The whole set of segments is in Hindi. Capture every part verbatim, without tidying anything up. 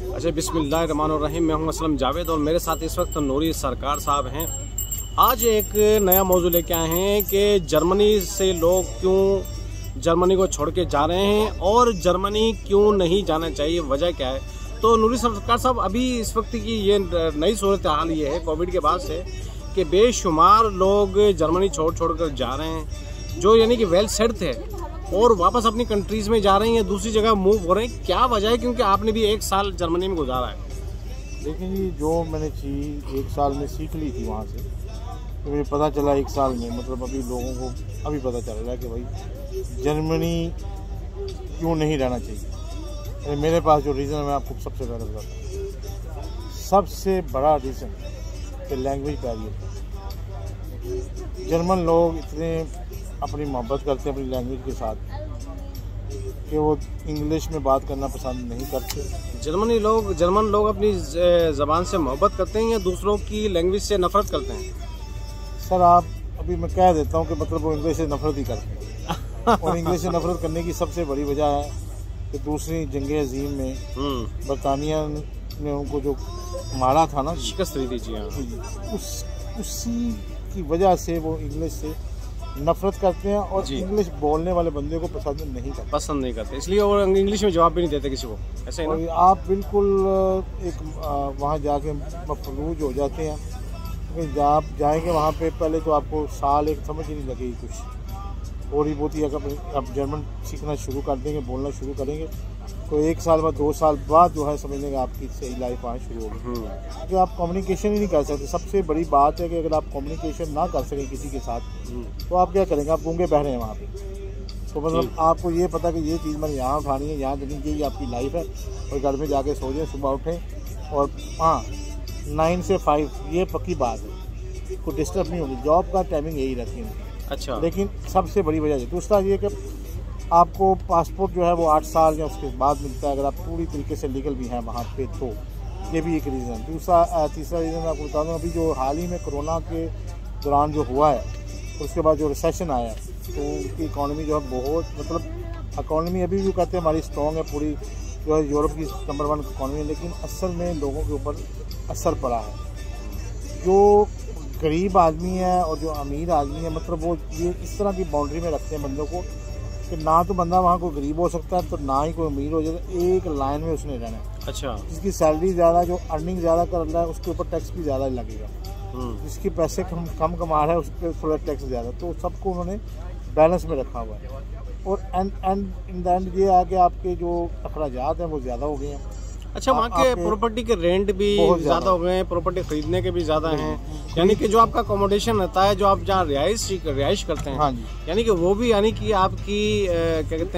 अच्छा, बिस्मिल्लाहिर्रहमानिर्रहीम। मैं हूं असलम जावेद और मेरे साथ इस वक्त नूरी सरकार साहब हैं। आज एक नया मौजू लेके आए हैं कि जर्मनी से लोग क्यों जर्मनी को छोड़ के जा रहे हैं और जर्मनी क्यों नहीं जाना चाहिए, वजह क्या है। तो नूरी सरकार साहब, अभी इस वक्त की ये नई सूरत हाल ये है कोविड के बाद से कि बेशुमार लोग जर्मनी छोड़ छोड़ कर जा रहे हैं, जो यानी कि वेल सेट थे और वापस अपनी कंट्रीज़ में जा रहे हैं या दूसरी जगह मूव हो रहे हैं। क्या वजह है, क्योंकि आपने भी एक साल जर्मनी में गुजारा है। देखिए जी, जो मैंने चीज़ एक साल में सीख ली थी वहाँ से, तो मुझे पता चला एक साल में, मतलब अभी लोगों को अभी पता चल रहा है कि भाई जर्मनी क्यों नहीं रहना चाहिए। अरे मेरे पास जो रीज़न है मैं आपको सबसे पहले बताता हूँ। सबसे बड़ा रीज़न कि लैंग्वेज बैरियर। जर्मन लोग इतने अपनी मोहब्बत करते हैं अपनी लैंग्वेज के साथ कि वो इंग्लिश में बात करना पसंद नहीं करते। जर्मनी लोग जर्मन लोग अपनी ज़बान से मोहब्बत करते हैं या दूसरों की लैंग्वेज से नफरत करते हैं? सर आप अभी मैं कह देता हूँ कि मतलब वो इंग्लिश से नफरत ही करते हैं। और इंग्लिश से नफरत करने की सबसे बड़ी वजह है कि दूसरी जंग अजीम में बरतानिया ने उनको जो मारा था ना, शिकस्त दी थी, उस उसी की वजह से वो इंग्लिश से नफरत करते हैं और इंग्लिश बोलने वाले बंदे को पसंद नहीं करते पसंद नहीं करते इसलिए वो इंग्लिश में जवाब भी नहीं देते किसी को। ऐसे ही ना? आप बिल्कुल एक वहाँ जाके मफलूज हो जाते हैं। जब आप जाएंगे वहाँ पे पहले तो आपको साल एक समझ ही नहीं लगेगी कुछ। थोड़ी बहुत ही अगर आप जर्मन सीखना शुरू कर देंगे, बोलना शुरू करेंगे, तो एक साल बाद दो साल बाद जो है समझने का आपकी सही लाइफ आना शुरू होगी। क्योंकि आप कम्युनिकेशन ही नहीं कर सकते। सबसे बड़ी बात है कि अगर आप कम्युनिकेशन ना कर सकें किसी के साथ, तो आप क्या करेंगे? आप गूंगे बहरे हैं वहाँ पे। तो मतलब आपको ये पता कि ये चीज़ मैंने यहाँ उठानी है, यहाँ करनी चाहिए, आपकी लाइफ है। और घर में जाके सो जाए, सुबह उठें और हाँ नाइन से फाइव, ये पक्की बात है, कोई डिस्टर्ब नहीं होगी। जॉब का टाइमिंग यही रहती है। अच्छा, लेकिन सबसे बड़ी वजह है दूसरा ये कि आपको पासपोर्ट जो है वो आठ साल या उसके बाद मिलता है, अगर आप पूरी तरीके से लीगल भी हैं वहाँ पे, तो ये भी एक रीज़न। दूसरा तीसरा रीज़न मैं आपको बता दूँ, अभी जो हाल ही में कोरोना के दौरान जो हुआ है, उसके बाद जो रिसेशन आया है, तो उनकी इकॉनमी जो है बहुत, मतलब इकॉनमी अभी भी कहते हैं हमारी स्ट्रॉन्ग है, पूरी जो है यूरोप की नंबर वन इकॉनमी है, लेकिन असल में लोगों के ऊपर असर पड़ा है। जो गरीब आदमी है और जो अमीर आदमी है, मतलब वो ये इस तरह की बाउंड्री में रखते हैं बंदों को कि ना तो बंदा वहाँ कोई गरीब हो सकता है, तो ना ही कोई अमीर हो जाता है। एक लाइन में उसने रहना है। अच्छा, जिसकी सैलरी ज़्यादा, जो अर्निंग ज़्यादा कर रहा है, उसके ऊपर टैक्स भी ज़्यादा लगेगा। जिसके पैसे कम कम कमा रहा है, उस पर थोड़ा टैक्स ज़्यादा। तो सबको उन्होंने बैलेंस में रखा हुआ है। और and and in the end ये आके आपके जो अखराजात हैं वो ज़्यादा हो गए हैं। अच्छा, वहाँ के प्रॉपर्टी के रेंट भी ज़्यादा हो गए हैं, प्रॉपर्टी खरीदने के भी ज़्यादा हैं। यानी कि जो आपका अकोमोडेशन रहता है, जो आप जहाँ रिहाइश रिहाइश करते हैं, हाँ जी, यानी कि वो भी यानी कि आपकी क्या कहते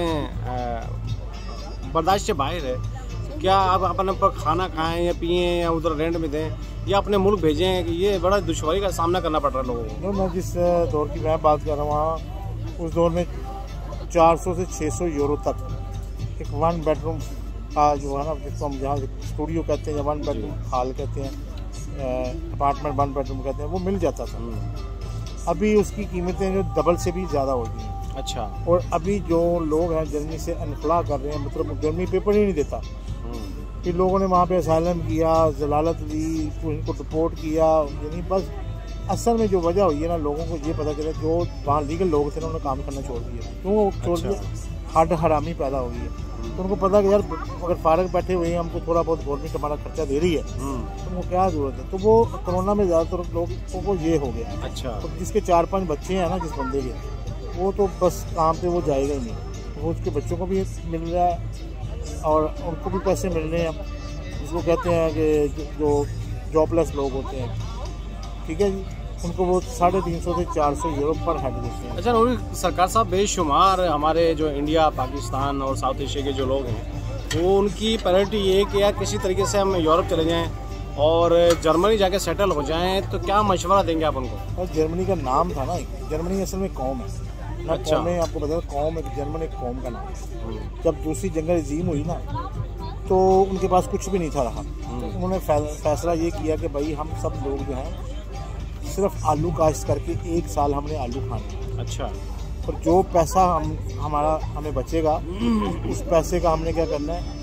हैं बर्दाश्त से बाहर है। क्या आप अपने पर खाना खाएं या पिएं या उधर रेंट में दें या अपने मुल्क भेजें, कि ये बड़ा दुश्वारी का सामना करना पड़ रहा है लोगों को। मैं जिस दौर की मैं बात कर रहा हूँ, वहाँ उस दौर में चार सौ से छः सौ यूरो तक एक वन बेडरूम का जो है ना, जिसको हम जहाँ स्टूडियो कहते हैं या वन बेडरूम हॉल कहते हैं, अपार्टमेंट वन बेडरूम कहते हैं, वो मिल जाता था। अभी उसकी कीमतें जो डबल से भी ज़्यादा हो गई हैं। अच्छा, और अभी जो लोग हैं जर्मनी से इनखला कर रहे हैं, मतलब जर्मनी पेपर ही नहीं देता। फिर लोगों ने वहाँ पे असाइलम किया, जलालत ली, उनको डिपोर्ट किया। यानी बस असल में जो वजह हुई है ना, लोगों को ये पता चला जो वहाँ लीगल लोग थे ना, उन्होंने काम करना छोड़ दिया। क्यों छोड़ दिया? हड हरामी पैदा हो गई है। तो उनको पता कि यार अगर फारग बैठे हुए हैं, हमको थोड़ा बहुत गवर्नमेंट हमारा खर्चा दे रही है, तो उनको क्या ज़रूरत है। तो वो कोरोना में ज़्यादातर लोगों को ये हो गया। अच्छा, तो जिसके चार पांच बच्चे हैं ना, जिस बंदे के, वो तो बस काम पे वो जाएगा ही नहीं। वो उसके बच्चों को भी मिल रहा है और उनको भी पैसे मिल रहे हैं, जिसको कहते हैं कि जो जॉबलेस लोग होते हैं, ठीक है जी, उनको वो साढ़े तीन सौ से चार सौ यूरो पर हेड देते हैं। अच्छा नूरी सरकार साहब, बेशुमार हमारे जो इंडिया, पाकिस्तान और साउथ एशिया के जो लोग हैं, वो उनकी प्रायोरिटी ये है कि यार किसी तरीके से हम यूरोप चले जाएं और जर्मनी जाके सेटल हो जाएं, तो क्या मशवरा देंगे आप उनको? और जर्मनी का नाम था ना, जर्मनी असल में कौम है ना। अच्छा, कौम है, आपको बता दें, कौम एक जर्मन एक कौम का नाम है। जब दूसरी जंग अजीम हुई ना, तो उनके पास कुछ भी नहीं था रहा। तो उन्होंने फैसला ये किया कि भाई हम सब लोग जो हैं सिर्फ आलू काश्त करके एक साल हमने आलू खाने। अच्छा, और जो पैसा हम हमारा हमें बचेगा, उस पैसे का हमने क्या करना है,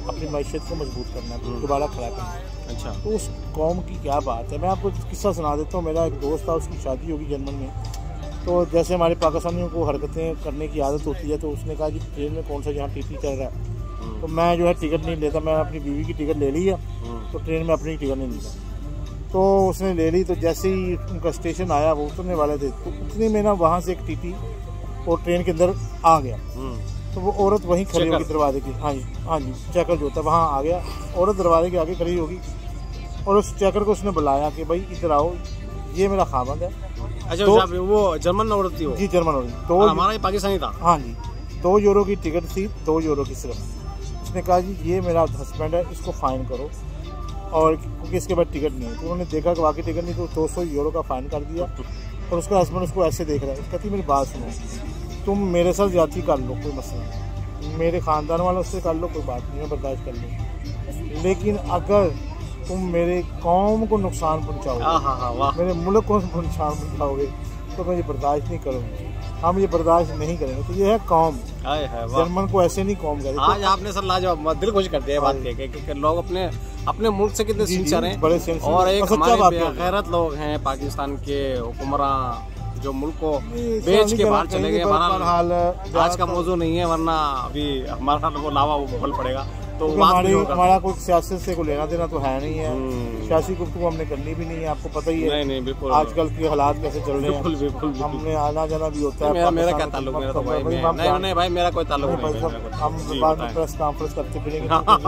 अपनी मैशियत को मजबूत करना है, दोबारा खड़ा करना है। अच्छा, तो उस कौम की क्या बात है। मैं आपको किस्सा सुना देता हूँ। मेरा एक दोस्त था, उसकी शादी होगी जर्मन में। तो जैसे हमारे पाकिस्तानियों को हरकतें करने की आदत होती है, तो उसने कहा कि ट्रेन में कौन सा जहाँ टी टी चल रहा है, तो मैं जो है टिकट नहीं लेता, मैं अपनी बीवी की टिकट ले ली है, तो ट्रेन में अपनी टिकट नहीं लेता। तो उसने ले ली। तो जैसे ही उनका स्टेशन आया, वो उतरने वाले थे, तो उतने में ना वहाँ से एक टी टी वो ट्रेन के अंदर आ गया। तो वो औरत वहीं खड़ी होगी दरवाजे की, हाँ जी हाँ जी चेकर जो होता है वहाँ आ गया। औरत दरवाजे के आगे खड़ी होगी और उस चेकर को उसने बुलाया कि भाई इधर आओ, ये मेरा खामद है। अच्छा, तो, वो जर्मन औरत थी वो? जी जर्मन औरत। तो हमारा ही पाकिस्तानी था। हाँ जी, दो यूरो की टिकट थी, दो यूरो की सिर्फ। उसने कहा जी ये मेरा हस्बैंड है, इसको फाइन करो, और क्योंकि इसके बाद टिकट नहीं है। तो उन्होंने देखा कि वाकई टिकट नहीं, तो दो सौ यूरो का फाइन कर दिया। और उसका हस्बैंड उसको ऐसे देख रहा है। कहती मेरी बात सुनो, तुम मेरे साथ ज्यादती कर लो, कोई मसला नहीं, मेरे ख़ानदान वालों से कर लो, कोई बात नहीं, मैं बर्दाश्त कर लूँ, लेकिन अगर तुम मेरे कौम को नुकसान पहुँचाओगे, मेरे मुल्क को नुकसान पहुँचाओगे, तो मैं ये बर्दाश्त नहीं करूँगी, हम ये बर्दाश्त नहीं करेंगे। तो ये है कौम। जर्मन को ऐसे नहीं कौम करें। आज आपने सर लाजवाब, दिल खुश कर दिया बात कह के, लोग अपने अपने मुल्क से कितने सिंसियर हैं, बड़े सिंसियर, और एक हमारे बेगैरत लोग हैं पाकिस्तान के हुक्मरान जो मुल्क को बेच के बाहर चले गए। हमारा आज का मौजू नहीं है, वरना अभी हमारा वो लावा वो बल पड़ेगा। तो हमारी हमारा कोई सियासत से कोई लेना देना तो है नहीं है, सियासी गुफ्तगू हमने करनी भी नहीं है, आपको पता ही है। नहीं नहीं बिल्कुल, आजकल के हालात कैसे चल रहे हैं। बिल्कुल बिल्कुल, हमने आना जाना भी होता है। मेरा मेरा क्या ताल्लुक, मेरा तो भाई नहीं नहीं भाई मेरा कोई ताल्लुक नहीं। हम बाद में प्रेस कॉन्फ्रेंस करते फिरेंगे।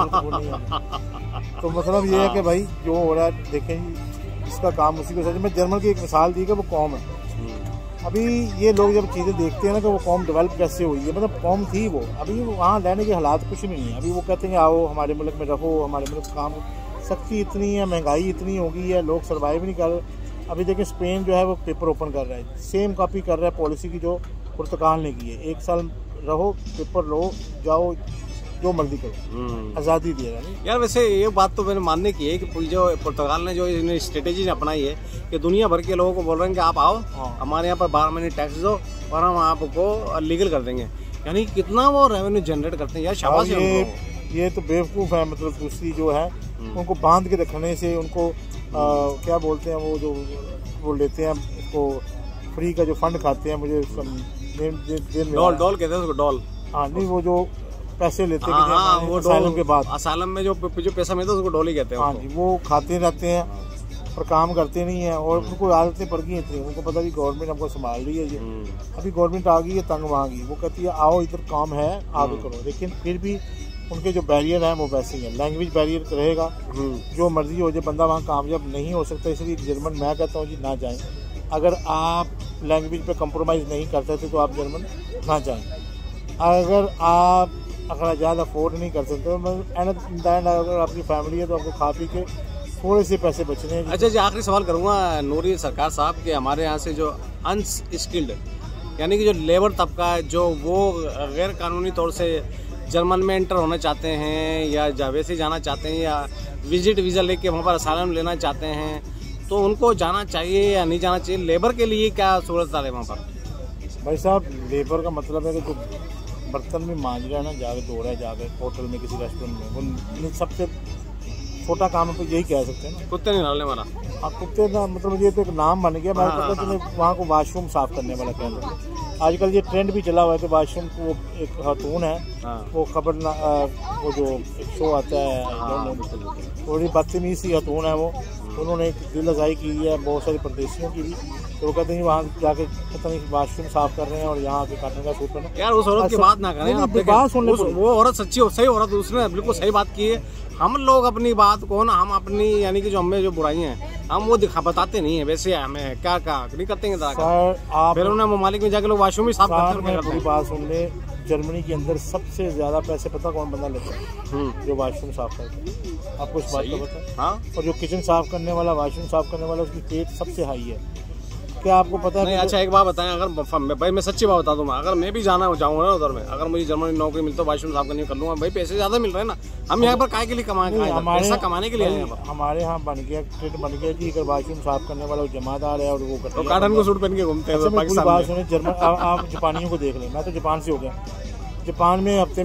तो मतलब ये है कि भाई जो हो रहा है देखें, इसका काम उसी को। मैं जर्मन की एक मिसाल दी कि वो कौम है। अभी ये लोग जब चीज़ें देखते हैं ना कि वो कौम डेवलप कैसे हुई है, मतलब कौम थी वो, अभी वहाँ रहने के हालात कुछ नहीं है। अभी वो कहते हैं आओ हमारे मुल्क में रहो, हमारे मुल्क काम, सख्ती इतनी है, महंगाई इतनी हो गई है, लोग सर्वाइव नहीं कर रहे। अभी देखिए स्पेन जो है वो पेपर ओपन कर रहा है, सेम कॉपी कर रहा है पॉलिसी की जो पुर्तगाल ने की है। एक साल रहो, पेपर लो, जाओ, जो मर्जी करो, आज़ादी दिया है। यार वैसे ये बात तो मैंने मानने की है कि जो पुर्तगाल ने जो स्ट्रेटेजी अपनाई है कि दुनिया भर के लोगों को बोल रहे हैं कि आप आओ, हाँ। हमारे यहाँ पर बारह महीने टैक्स दो और हम आपको लीगल कर देंगे। यानी कितना वो रेवेन्यू जनरेट करते हैं यार, शाबाश। ये ये तो बेवकूफ़ है। मतलब दूसरी जो है उनको बांध के रखने से, उनको आ, क्या बोलते हैं वो जो वो लेते हैं उसको फ्री का जो फंड खाते हैं, मुझे डॉल डॉल कहते हैं उसको, डॉल। हाँ नहीं, वो जो पैसे लेते हैं हाँ, वो असाइलम के बाद, असाइलम में जो जो पैसा मिलता है उसको डॉल ही कहते हैं। हाँ जी, वो खाते रहते हैं और काम करते नहीं है, और उनको आदतें पड़ गई इतनी, उनको पता भी गवर्नमेंट हमको संभाल रही है। ये अभी गवर्नमेंट आ गई है तंग वहाँ, वो कहती है आओ इधर काम है, आगे करो। लेकिन फिर भी उनके जो बैरियर हैं वो वैसे ही हैं। लैंग्वेज बैरियर रहेगा, जो मर्जी हो जाए, बंदा वहाँ कामयाब नहीं हो सकता। इसलिए जर्मन मैं कहता हूँ जी ना जाएं। अगर आप लैंग्वेज पे कंप्रोमाइज़ नहीं कर सकते तो आप जर्मन ना जाएं। अगर आप अखराजात अफोर्ड नहीं कर सकते, अगर आपकी फैमिली है तो आपको खा पी के थोड़े से पैसे बचने हैं। अच्छा जी, आखिरी सवाल करूँगा नूरी सरकार साहब के, हमारे यहाँ से जो अनस्किल्ड यानी कि जो लेबर तबका है, जो वो गैर कानूनी तौर से जर्मन में एंटर होना चाहते हैं या वैसे जाना चाहते हैं या विजिट वीज़ा लेके वहाँ पर असाइलम लेना चाहते हैं, तो उनको जाना चाहिए या नहीं जाना चाहिए? लेबर के लिए क्या सूरत है वहाँ पर? भाई साहब, लेबर का मतलब है कि जो बर्तन में मांझ रहा है ना, जाके धो रहा है, जाके होटल में किसी रेस्टोरेंट में, वो सबसे छोटा काम है, तो यही कह सकते हैं ना। कुत्ते नहीं डालने वाला। हाँ, कुत्ते ना, मतलब ये तो एक नाम बन गया। मैं कहता हूँ वहाँ को वाशरूम साफ करने वाला कह रहा हूँ। आजकल ये ट्रेंड भी चला हुआ है कि वाशरूम को एक खातून है, वो खबर ना, वो जो एक शो आता है, थोड़ी बदतमीज सी खातून है वो, उन्होंने एक दिल अजाई की है बहुत सारे परदेशियों की भी। तो वो कहते हैं वहाँ जाके पता नहीं वाशरूम साफ कर रहे हैं और यहाँ आके काटने का सूट करना। यार उस औरत की बात ना करें, बात सुन ले। वो औरत सच्ची सही औरत, उसने बिल्कुल सही बात की है। हम लोग अपनी बात को ना, हम अपनी यानी कि जो हमें जो बुराई हैं हम वो दिखा बताते नहीं है। वैसे हमें क्या क्या नहीं करते हैं आप, फिर उन्हें ममालिक में जाके लोग वाशरूम ही साफ करते हैं। पूरी बात सुन ले, जर्मनी के अंदर सबसे ज्यादा पैसे पता कौन बंदा लेता है? जो वाशरूम साफ करता है। आपको इस बात का पता है? हाँ। और जो किचन साफ करने वाला, वाशरूम साफ करने वाला, उसकी पेट सबसे हाई है। क्या आपको पता है? नहीं, अच्छा एक बात बताएं, अगर भाई मैं सच्ची बात बता दूँ, अगर मैं भी जाना चाहूँगा ना उधर में, अगर मुझे जर्मनी नौकरी मिलती है वाशरूम साफ करनी कर लूँगा। भाई पैसे ज्यादा मिल रहे हैं ना, हम यहाँ पर काय के लिए कमाएंगे? पैसा कमाने के लिए। हमारे यहाँ बन गया ट्रेंड बन गया कि अगर वाशरूम साफ करने वाला जमादार है और वो तो काटन को सूट पहन के घूमते हैं। बात सुने, जर्मन आप जापानियों को देख लें। मैं तो जापान से हो गया। जापान में हफ्ते में एक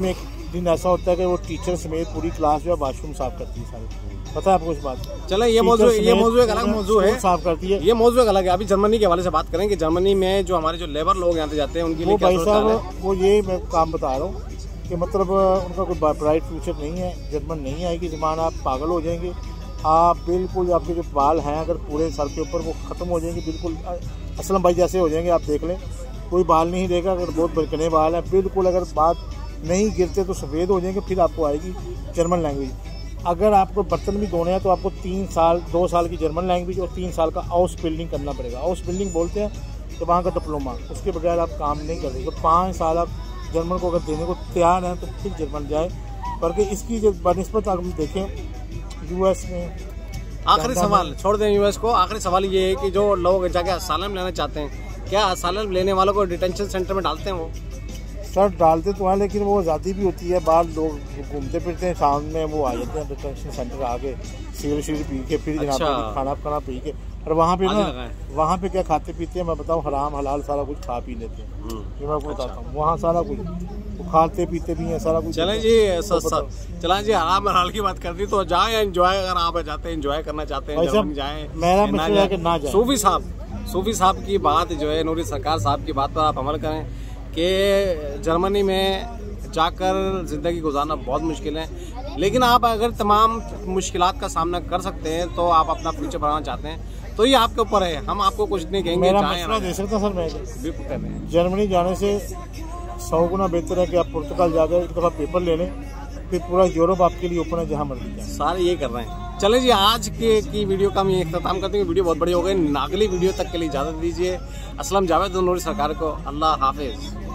दिन ऐसा होता है कि वो टीचर समेत पूरी क्लास जो है वाशरूम साफ करती है सारी। पता है आपको इस बात? चले ये मौजूद ये मौजूद एक अलग मौजूद है, साफ करती है। ये मौजूद एक अलग है। अभी जर्मनी के हवाले से बात करें कि जर्मनी में जो हमारे जो लेबर लोग यहाँ से जाते हैं उनके लिए क्या भाई साहब वो ये मैं काम बता रहा हूँ कि मतलब उनका कोई ब्राइट फ्यूचर नहीं है। जर्मन नहीं आएगी जमान, आप पागल हो जाएंगे। आप बिल्कुल आपके जो बाल हैं अगर पूरे सर के ऊपर वो ख़त्म हो जाएंगे, बिल्कुल असलम भाई जैसे हो जाएंगे। आप देख लें कोई बाल नहीं रहेगा, अगर बहुत बड़कने बाल हैं बिल्कुल, अगर बात नहीं गिरते तो सफ़ेद हो जाएंगे। फिर आपको आएगी जर्मन लैंग्वेज। अगर आपको बर्तन भी धोने हैं तो आपको तीन साल दो साल की जर्मन लैंग्वेज और तीन साल का हाउस बिल्डिंग करना पड़ेगा। हाउस बिल्डिंग बोलते हैं तो वहाँ का डिप्लोमा, उसके बगैर आप काम नहीं कर सकते। तो पाँच साल आप जर्मन को अगर देने को तैयार हैं तो फिर जर्मन जाए। बल्कि इसकी जो बनस्बत अगर हम देखें यूएस में। आखिरी सवाल छोड़ दें यूएस को, आखिरी सवाल ये है कि जो लोग जाके असालम लेना चाहते हैं, क्या असालम लेने वालों को डिटेंशन सेंटर में डालते हैं? वो सर डालते तो हैं लेकिन वो आज़ादी भी होती है। बाहर लोग घूमते फिरते हैं, शाम में वो आ जाते हैं डिटेंशन सेंटर आके सिगरेट सिगरेट पी के, फिर अच्छा। खाना खाना पी के। और वहाँ पे ना वहाँ पे क्या खाते पीते हैं मैं बताऊँ, हराम हलाल सारा कुछ खा पी लेते हैं। ये मैं आपको बताता हूँ, वहाँ सारा कुछ वो खाते पीते भी हैं सारा कुछ। चलें जी चलें जी हराम हलाल की बात कर दी तो जाए एंजॉय, अगर आप जाते हैं एंजॉय करना चाहते हैं जर्मनी जाए। मेरा मसला है कि ना जाए। सूफी साहब सूफी साहब की बात जो है, नूरी सरकार साहब की बात पर आप अमल करें कि जर्मनी में जाकर ज़िंदगी गुजारना बहुत मुश्किल है, लेकिन आप अगर तमाम मुश्किलात का सामना कर सकते हैं तो आप अपना फ्यूचर बनाना चाहते हैं तो ये आपके ऊपर है। हम आपको कुछ नहीं कहेंगे। मेरा मसला दे सकता सर मैं बिल्कुल कर रहे हैं। जर्मनी जाने से सौ गुना बेहतर है कि आप पुर्तगाल जाकर एक दफ़ा पेपर ले लें, फिर पूरा यूरोप आपके लिए ओपन है जहाँ मर्जी जाए। सारे ये कर रहे हैं। चले जी आज के की वीडियो का हम ये इख्तिताम करते हैं। वीडियो बहुत बड़ी हो गई, अगली वीडियो तक के लिए इजाज़त दीजिए। असलम जावेद नूरी सरकार को अल्लाह हाफिज़।